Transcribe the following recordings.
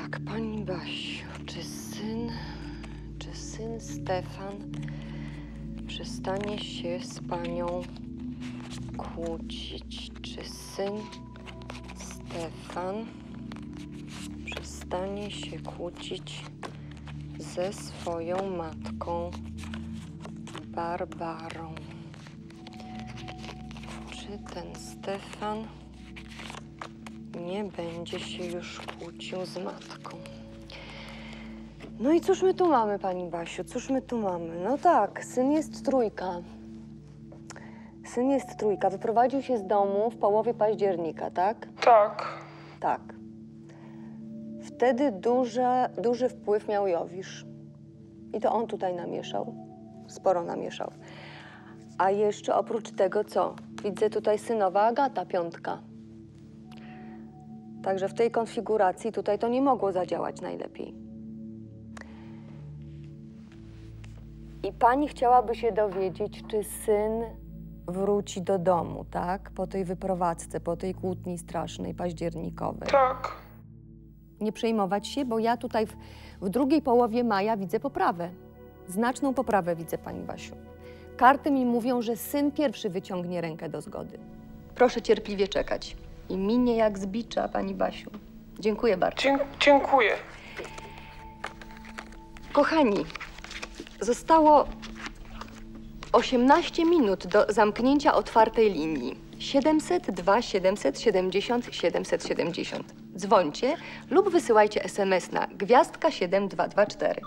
tak, pani Basiu, czy syn Stefan przestanie się z panią kłócić? Czy syn Stefan przestanie się kłócić ze swoją matką Barbarą? Czy ten Stefan nie będzie się już kłócił z matką? No i cóż my tu mamy, pani Basiu? Cóż my tu mamy? No tak, syn jest trójka. Syn jest trójka. Wyprowadził się z domu w połowie października, tak? Tak. Tak. Wtedy duży wpływ miał Jowisz. I to on tutaj namieszał. Sporo namieszał. A jeszcze oprócz tego co? Widzę tutaj synowa Agata, piątka. Także w tej konfiguracji tutaj to nie mogło zadziałać najlepiej. I pani chciałaby się dowiedzieć, czy syn wróci do domu, tak? Po tej wyprowadzce, po tej kłótni strasznej, październikowej. Tak. Nie przejmować się, bo ja tutaj w drugiej połowie maja widzę poprawę. Znaczną poprawę widzę, pani Basiu. Karty mi mówią, że syn pierwszy wyciągnie rękę do zgody. Proszę cierpliwie czekać. I minie jak z bicza, pani Basiu. Dziękuję bardzo. Dziękuję. Kochani, zostało 18 minut do zamknięcia otwartej linii. 702 770 770. Dzwońcie lub wysyłajcie SMS na gwiazdka 7224.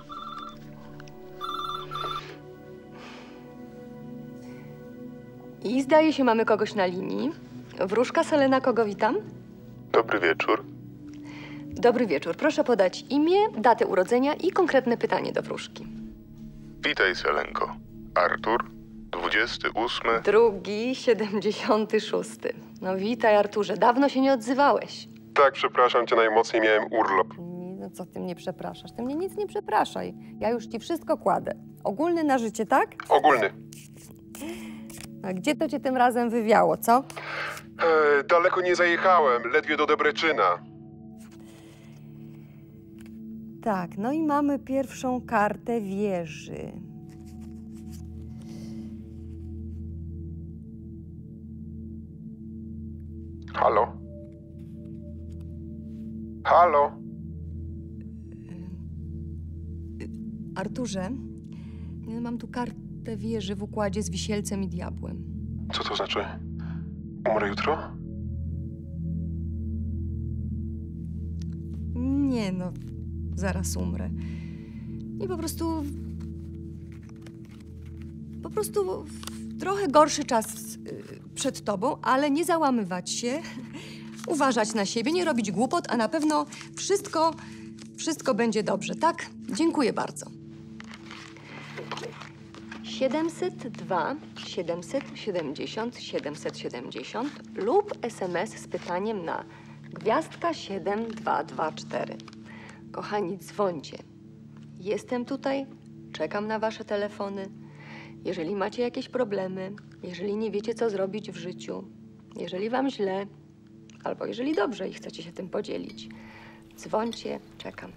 I zdaje się, mamy kogoś na linii. Wróżka Selena, kogo witam? Dobry wieczór. Dobry wieczór. Proszę podać imię, datę urodzenia i konkretne pytanie do wróżki. Witaj, Selenko. Artur, 28. Drugi, 76. No witaj, Arturze. Dawno się nie odzywałeś. Tak, przepraszam cię, najmocniej miałem urlop. No co ty mnie przepraszasz? Ty mnie nic nie przepraszaj. Ja już ci wszystko kładę. Ogólny na życie, tak? Ogólny. A gdzie to cię tym razem wywiało, co? Daleko nie zajechałem, ledwie do Debreczyna. Tak, no i mamy pierwszą kartę wieży. Halo? Halo? Arturze, mam tu kartę wieży w układzie z wisielcem i diabłem. Co to znaczy? Umrę jutro? Nie no, zaraz umrę. I po prostu trochę gorszy czas przed tobą, ale nie załamywać się, uważać na siebie, nie robić głupot, a na pewno wszystko będzie dobrze, tak? Dziękuję bardzo. 702 770 770 lub SMS z pytaniem na gwiazdka 7224. Kochani, dzwońcie. Jestem tutaj, czekam na wasze telefony. Jeżeli macie jakieś problemy, jeżeli nie wiecie, co zrobić w życiu, jeżeli wam źle, albo jeżeli dobrze i chcecie się tym podzielić, dzwońcie, czekam.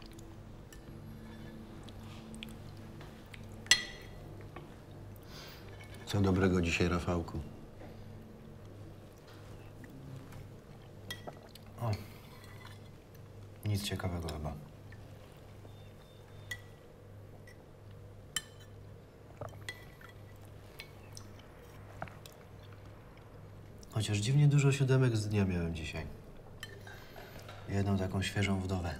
Co dobrego dzisiaj, Rafałku? O, nic ciekawego chyba. Chociaż dziwnie dużo siódemek z dnia miałem dzisiaj. Jedną taką świeżą wdowę.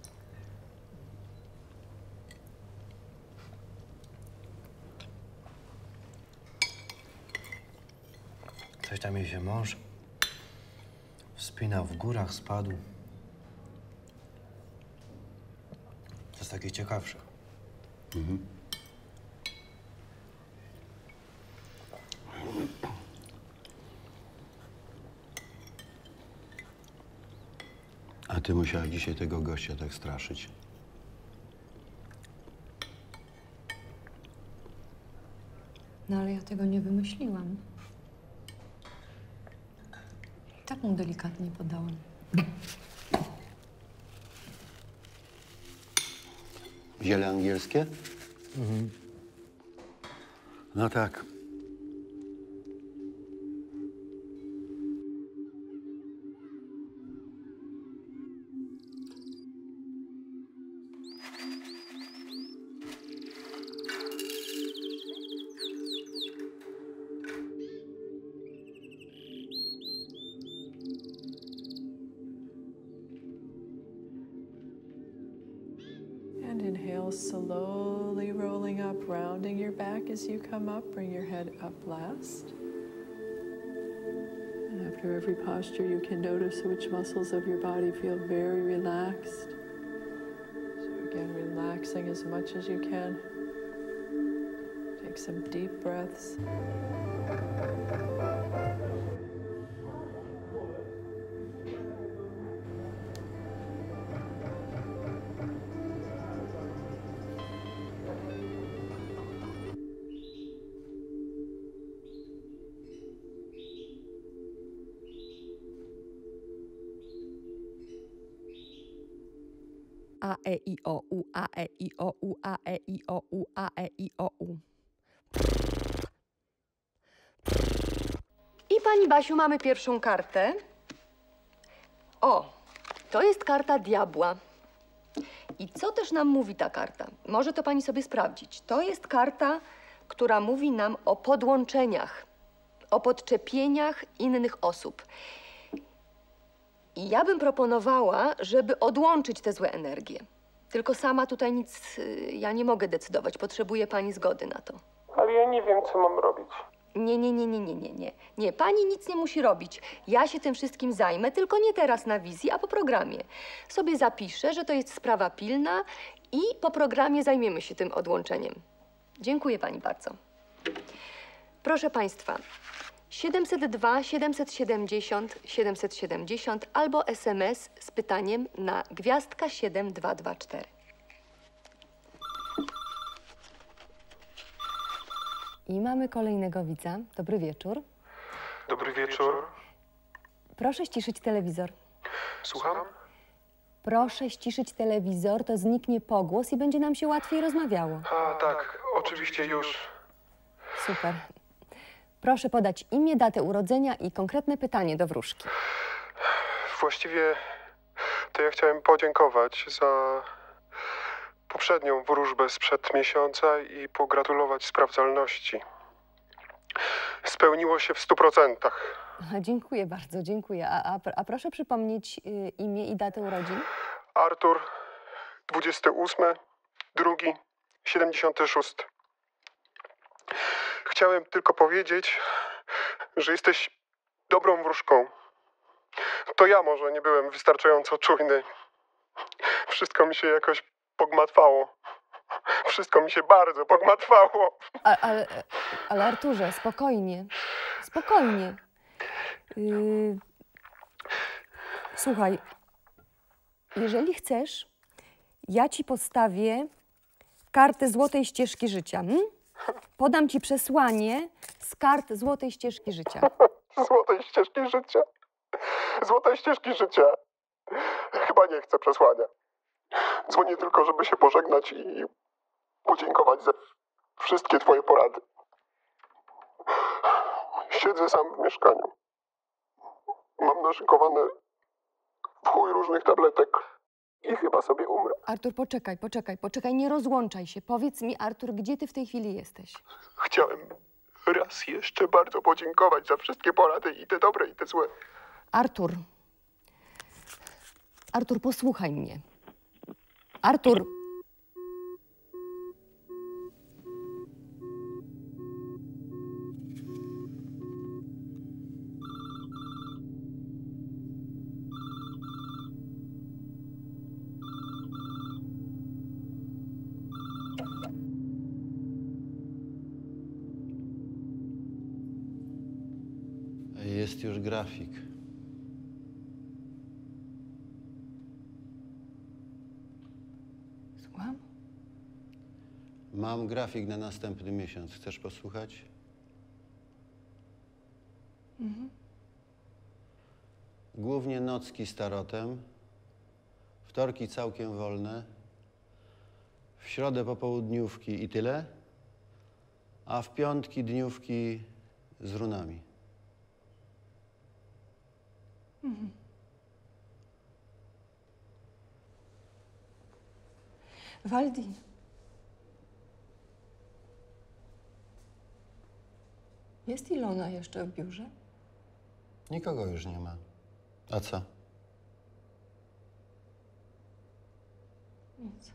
Coś tam jej się mąż wspinał w górach, spadł. To jest takie ciekawsze. Mhm. A ty musiałeś dzisiaj tego gościa tak straszyć. No ale ja tego nie wymyśliłam. Tak mu delikatnie podałam. Ziele angielskie? No tak. And inhale, slowly rolling up, rounding your back as you come up. Bring your head up last. And after every posture, you can notice which muscles of your body feel very relaxed. So again, relaxing as much as you can. Take some deep breaths. A, E, I, O, U, A, E, I, O, U, A, E, I, O, U, A, E, I, O, U. I pani Basiu, mamy pierwszą kartę. O, to jest karta diabła. I co też nam mówi ta karta? Może to pani sobie sprawdzić. To jest karta, która mówi nam o podłączeniach, o podczepieniach innych osób. I ja bym proponowała, żeby odłączyć te złe energie. Tylko sama tutaj nic, ja nie mogę decydować. Potrzebuję pani zgody na to. Ale ja nie wiem, co mam robić. Nie, pani nic nie musi robić. Ja się tym wszystkim zajmę, tylko nie teraz na wizji, a po programie. Sobie zapiszę, że to jest sprawa pilna i po programie zajmiemy się tym odłączeniem. Dziękuję pani bardzo. Proszę państwa, 702 770 770 albo SMS z pytaniem na gwiazdka 7224. I mamy kolejnego widza. Dobry wieczór. Dobry wieczór. Proszę ściszyć telewizor. Słucham? Proszę ściszyć telewizor, to zniknie pogłos i będzie nam się łatwiej rozmawiało. A, tak, oczywiście już. Super. Proszę podać imię, datę urodzenia i konkretne pytanie do wróżki. Właściwie to ja chciałem podziękować za poprzednią wróżbę sprzed miesiąca i pogratulować sprawdzalności. Spełniło się w 100%. Dziękuję bardzo, dziękuję. A proszę przypomnieć imię i datę urodzin? Artur, 28, 2, 76. Chciałem tylko powiedzieć, że jesteś dobrą wróżką. To ja może nie byłem wystarczająco czujny. Wszystko mi się jakoś pogmatwało. Wszystko mi się bardzo pogmatwało. Ale Arturze, spokojnie. Spokojnie. Słuchaj, jeżeli chcesz, ja ci postawię kartę Złotej Ścieżki Życia. Podam ci przesłanie z kart Złotej Ścieżki Życia. Złotej ścieżki życia. Złotej ścieżki życia. Chyba nie chcę przesłania. Dzwonię tylko, żeby się pożegnać i podziękować za wszystkie twoje porady. Siedzę sam w mieszkaniu. Mam naszykowane w chuj różnych tabletek i chyba sobie umrę. Artur, poczekaj, nie rozłączaj się. Powiedz mi, Artur, gdzie ty w tej chwili jesteś? Chciałem raz jeszcze bardzo podziękować za wszystkie porady, i te dobre, i te złe. Artur, posłuchaj mnie. Artur. Jest już grafik. Słucham? Mam grafik na następny miesiąc. Chcesz posłuchać? Głównie nocki z tarotem, wtorki całkiem wolne, W środę popołudniówki i tyle, a w piątki dniówki z runami. Waldi. Jest Ilona jeszcze w biurze? Nikogo już nie ma. A co? Nic.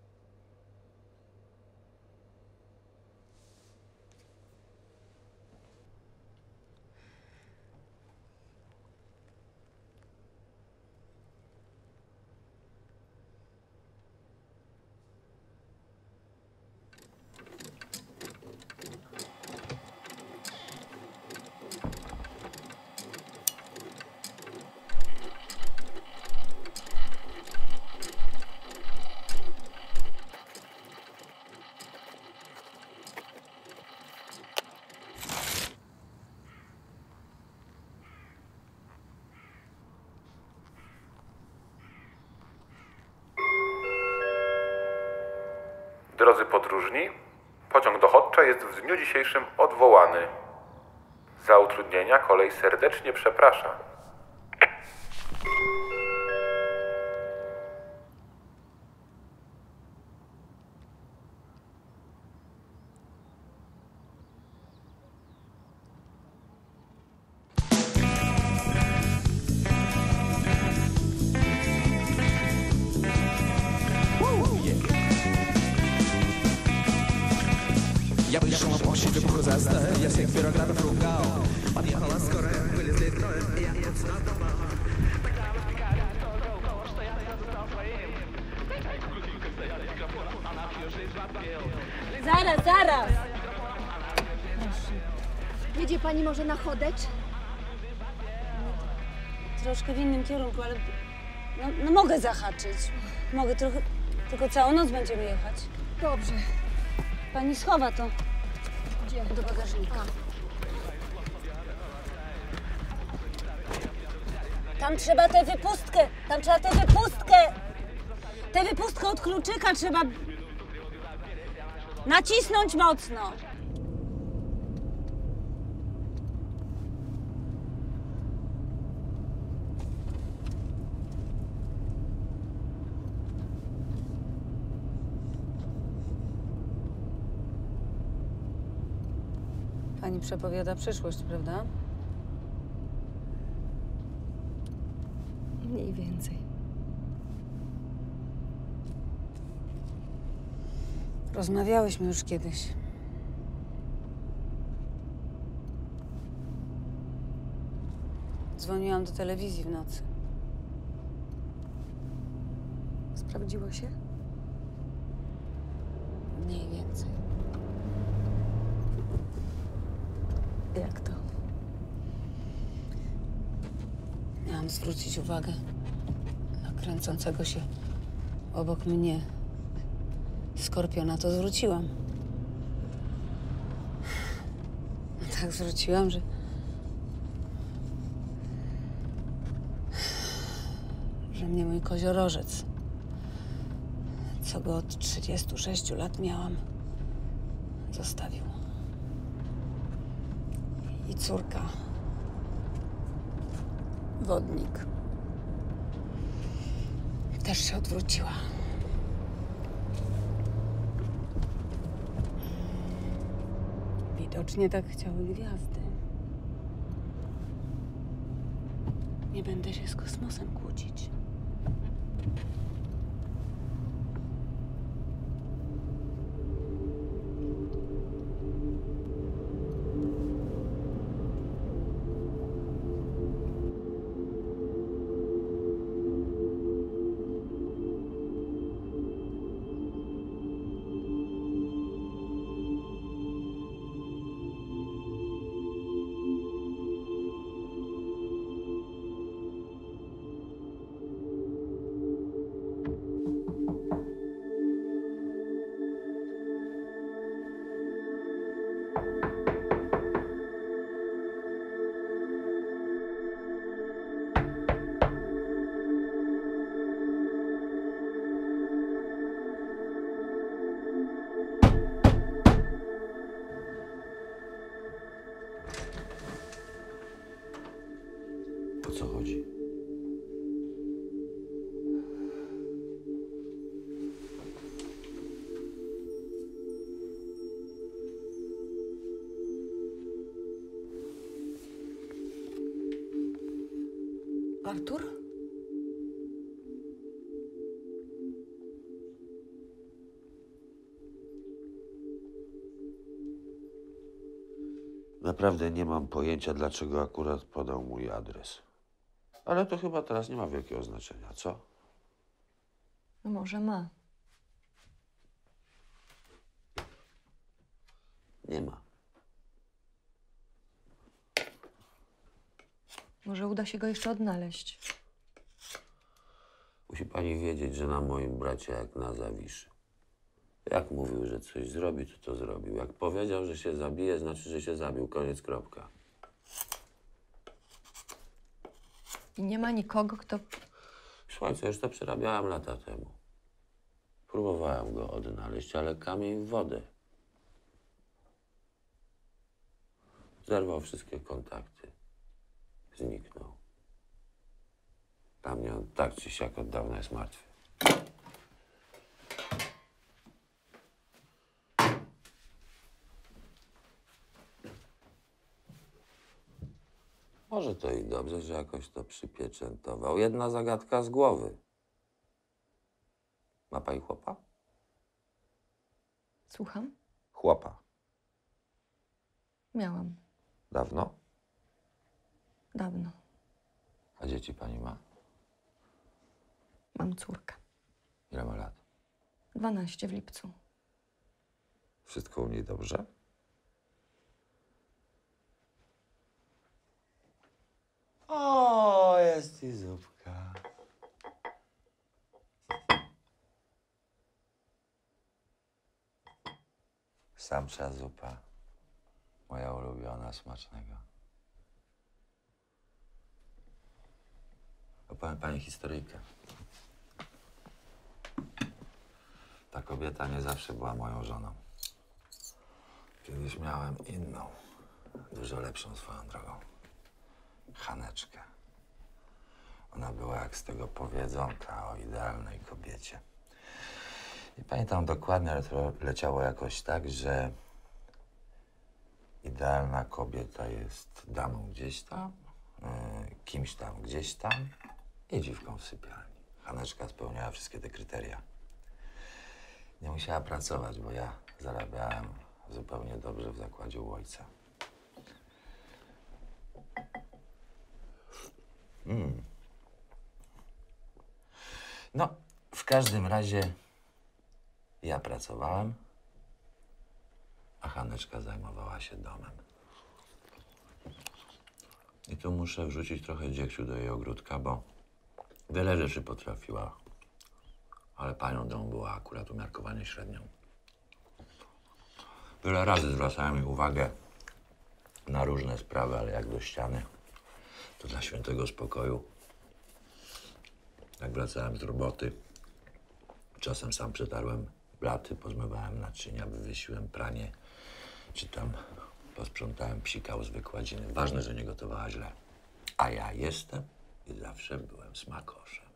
Drodzy podróżni, pociąg do Hotcza jest w dniu dzisiejszym odwołany. Za utrudnienia kolej serdecznie przeprasza. Я вышел на площадь, выпуху заставил, я всех бюрократов ругал. Подъехала скорая, вылезли трое, я тут стартовал. Zaraz, zaraz! Jedzie pani może na Chodecz? Troszkę w innym kierunku, ale no mogę zahaczyć. Mogę trochę, tylko całą noc będziemy jechać. Dobrze. Pani schowa to Gdzie? do bagażnika. Tam trzeba tę wypustkę, Tę wypustkę od kluczyka trzeba nacisnąć mocno. Pani przepowiada przyszłość, prawda? Mniej więcej. Rozmawiałyśmy już kiedyś. Dzwoniłam do telewizji w nocy. Sprawdziło się? Mniej więcej. Jak to? Miałam zwrócić uwagę na kręcącego się obok mnie skorpiona, to zwróciłam. No tak zwróciłam, że mnie mój koziorożec, co go od 36 lat miałam, zostawił. I córka. Wodnik. Też się odwróciła. Widocznie tak chciały gwiazdy. Nie będę się z kosmosem kłócić. Artur? Naprawdę nie mam pojęcia, dlaczego akurat podał mój adres. Ale to chyba teraz nie ma wielkiego znaczenia, co? No może ma. Nie ma. Może uda się go jeszcze odnaleźć. Musi pani wiedzieć, że na moim bracie jak na Zawiszy. Jak mówił, że coś zrobi, to zrobił. Jak powiedział, że się zabije, znaczy, że się zabił. Koniec, kropka. I nie ma nikogo, kto... Słuchajcie, już to przerabiałem lata temu. Próbowałem go odnaleźć, ale kamień w wodę. Zerwał wszystkie kontakty. Zniknął. Dla mnie on tak czy siak od dawna jest martwy. Może to i dobrze, że jakoś to przypieczętował. Jedna zagadka z głowy. Ma pani chłopa? Słucham? Chłopa. Miałam. Dawno? Dawno. A dzieci pani ma? Mam córkę. Ile ma lat? 12 w lipcu. Wszystko u niej dobrze? O, jest i zupka. Samcza zupa. Moja ulubiona, smacznego. Opowiem pani historyjkę. Ta kobieta nie zawsze była moją żoną. Kiedyś miałem inną, dużo lepszą swoją drogą. Haneczkę. Ona była jak z tego powiedzonka o idealnej kobiecie. Nie pamiętam dokładnie, ale to leciało jakoś tak, że idealna kobieta jest damą gdzieś tam, kimś tam gdzieś tam i dziwką w sypialni. Haneczka spełniała wszystkie te kryteria. Nie musiała pracować, bo ja zarabiałem zupełnie dobrze w zakładzie u ojca. No, w każdym razie ja pracowałem, a Haneczka zajmowała się domem. I tu muszę wrzucić trochę dziegciu do jej ogródka, bo wiele rzeczy potrafiła, ale panią domu była akurat umiarkowanie średnią. Wiele razy zwracałem jej uwagę na różne sprawy, ale jak do ściany, to dla świętego spokoju. Jak wracałem z roboty, czasem sam przetarłem blaty, pozmywałem naczynia, wywiesiłem pranie, czy tam posprzątałem psikał z wykładziny. Ważne, że nie gotowała źle. A ja jestem i zawsze byłem smakoszem.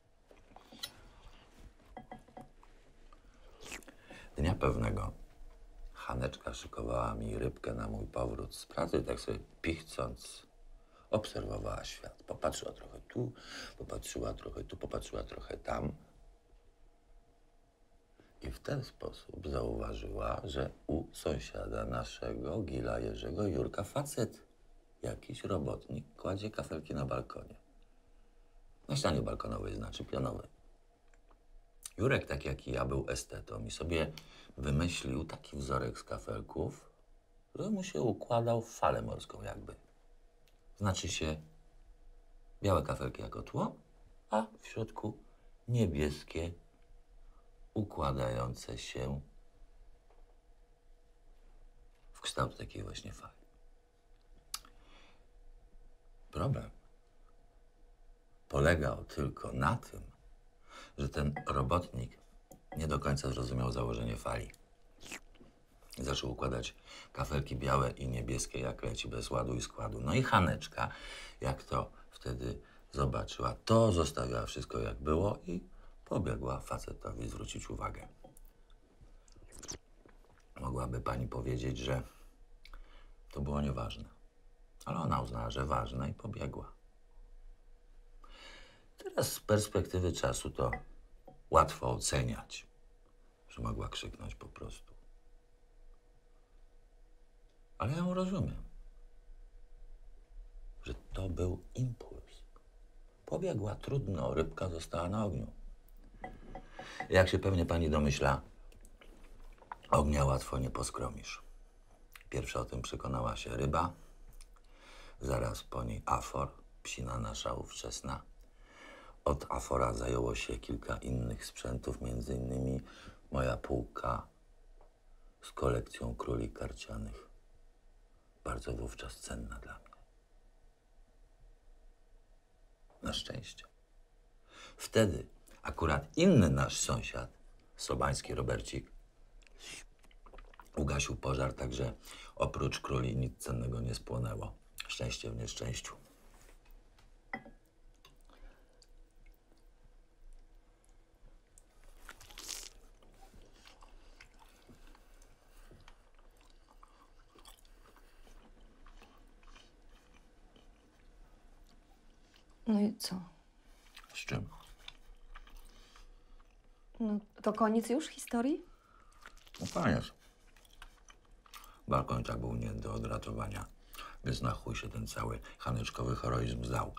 Dnia pewnego Haneczka szykowała mi rybkę na mój powrót z pracy, tak sobie pichcąc, obserwowała świat. Popatrzyła trochę tu, popatrzyła trochę tu, popatrzyła trochę tam. I w ten sposób zauważyła, że u sąsiada naszego, Gila Jerzego, Jurka, facet, jakiś robotnik, kładzie kafelki na balkonie. Na ścianie balkonowej, znaczy pionowej. Jurek, tak jak i ja, był estetą i sobie wymyślił taki wzorek z kafelków, że mu się układał w falę morską jakby. Znaczy się białe kafelki jako tło, a w środku niebieskie, układające się w kształt takiej właśnie fali. Problem polegał tylko na tym, że ten robotnik nie do końca zrozumiał założenie fali. Zaczął układać kafelki białe i niebieskie, jak leci, bez ładu i składu. No i Haneczka, jak to wtedy zobaczyła, to zostawiła wszystko jak było i pobiegła facetowi zwrócić uwagę. Mogłaby pani powiedzieć, że to było nieważne. Ale ona uznała, że ważne i pobiegła. Teraz z perspektywy czasu to łatwo oceniać, że mogła krzyknąć po prostu. Ale ja ją rozumiem, że to był impuls. Pobiegła trudno, rybka została na ogniu. Jak się pewnie pani domyśla, ognia łatwo nie poskromisz. Pierwsza o tym przekonała się ryba, zaraz po niej afor, psina nasza ówczesna. Od afora zajęło się kilka innych sprzętów, między innymi moja półka z kolekcją króli karcianych. Bardzo wówczas cenna dla mnie. Na szczęście. Wtedy akurat inny nasz sąsiad, sobański Robercik, ugasił pożar, także oprócz króli nic cennego nie spłonęło. Szczęście w nieszczęściu. No i co? Z czym? No to koniec już historii? No koniec. Balkon tak był nie do odratowania, więc na chuj się ten cały chanyczkowy heroizm zdał.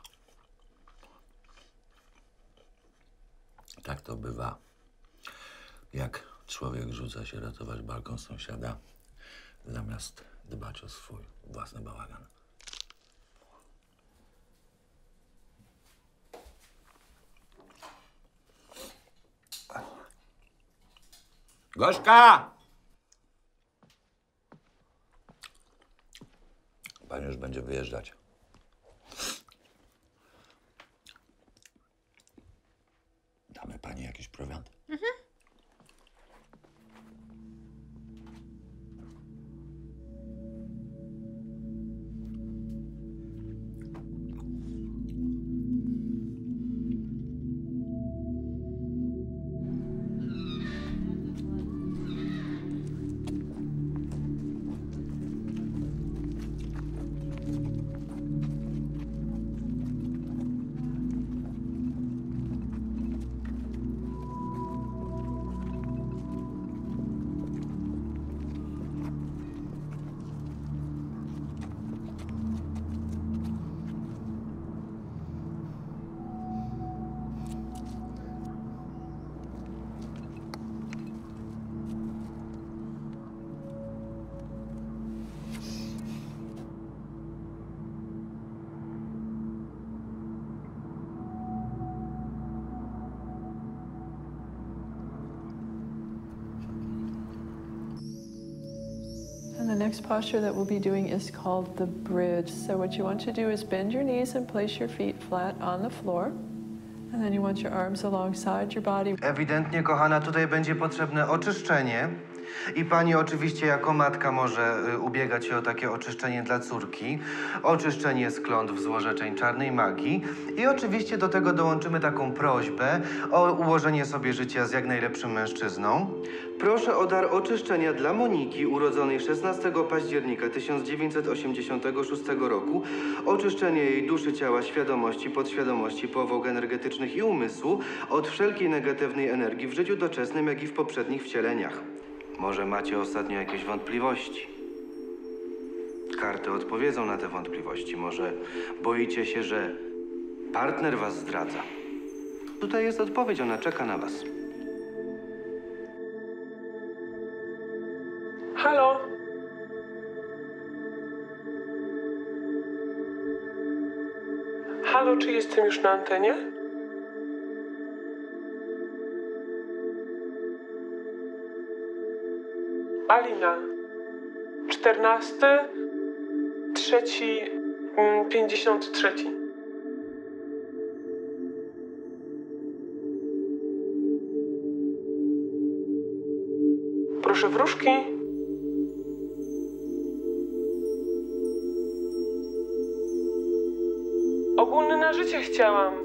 Tak to bywa, jak człowiek rzuca się ratować balkon sąsiada, zamiast dbać o swój własny bałagan. Gośka! Pani już będzie wyjeżdżać. Damy pani jakiś prowiant? And the next posture that we'll be doing is called the bridge. So what you want to do is bend your knees and place your feet flat on the floor. And then you want your arms alongside your body. Ewidentnie, kochana, tutaj będzie potrzebne oczyszczenie. I pani oczywiście jako matka może ubiegać się o takie oczyszczenie dla córki. Oczyszczenie z klątw złorzeczeń czarnej magii. I oczywiście do tego dołączymy taką prośbę o ułożenie sobie życia z jak najlepszym mężczyzną. Proszę o dar oczyszczenia dla Moniki, urodzonej 16 października 1986 roku. Oczyszczenie jej duszy, ciała, świadomości, podświadomości, powłok energetycznych i umysłu od wszelkiej negatywnej energii w życiu doczesnym, jak i w poprzednich wcieleniach. Może macie ostatnio jakieś wątpliwości? Karty odpowiedzą na te wątpliwości. Może boicie się, że partner was zdradza? Tutaj jest odpowiedź, ona czeka na was. Halo? Halo, czy jestem już na antenie? Alina. 14, 3, 53. Proszę wróżki. Ogólny na życie chciałam.